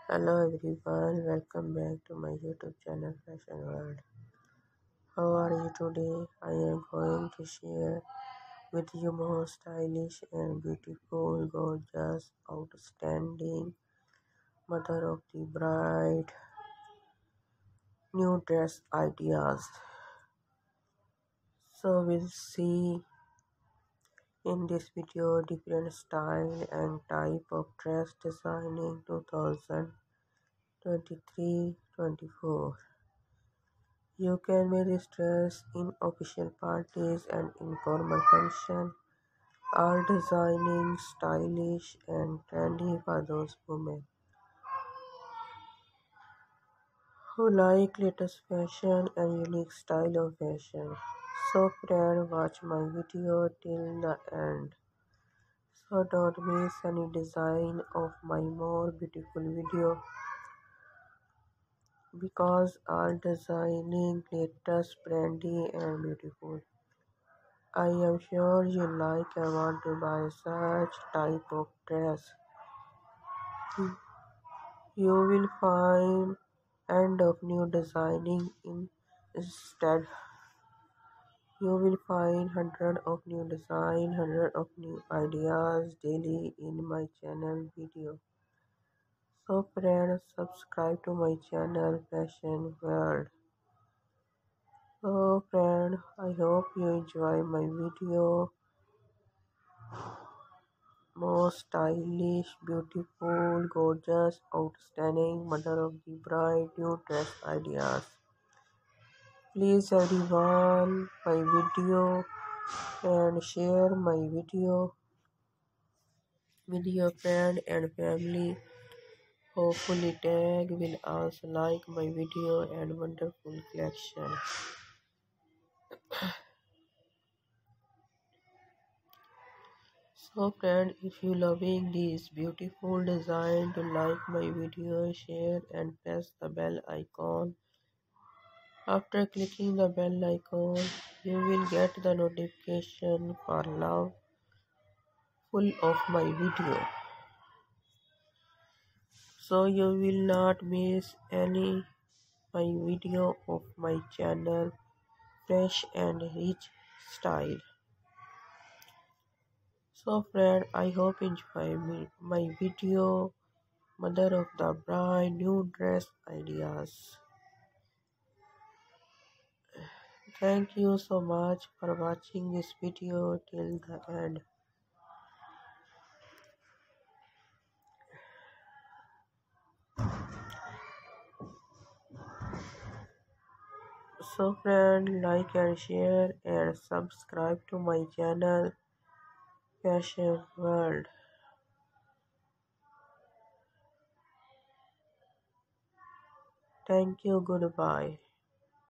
Hello everyone, welcome back to my YouTube channel Fashion World. How are you today? I am going to share with you more stylish and beautiful, gorgeous, outstanding mother of the bride new dress ideas. So we'll see in this video different style and type of dress designing 2023-24. You can wear this dress in official parties and informal functions, all designing stylish and trendy for those women who like latest fashion and unique style of fashion. So friend, watch my video till the end. So don't miss any design of my more beautiful video because all designing latest, trendy and beautiful. I am sure you like and want to buy such type of dress. You will find end of new designing instead. You will find hundred of new design, hundred of new ideas daily in my channel video. So friends, subscribe to my channel Fashion World. So friend, I hope you enjoy my video. Most stylish, beautiful, gorgeous, outstanding mother of the bride new dress ideas. Please everyone my video and share my video with your friend and family. Hopefully tag will also like my video and wonderful collection. So friend, if you loving this beautiful design, to like my video, share and press the bell icon. After clicking the bell icon, you will get the notification for love full of my video. So you will not miss any my video of my channel fresh and rich style. So friend, I hope enjoy my video mother of the bride new dress ideas. Thank you so much for watching this video till the end. So friend, like and share and subscribe to my channel Fashion World. Thank you, goodbye.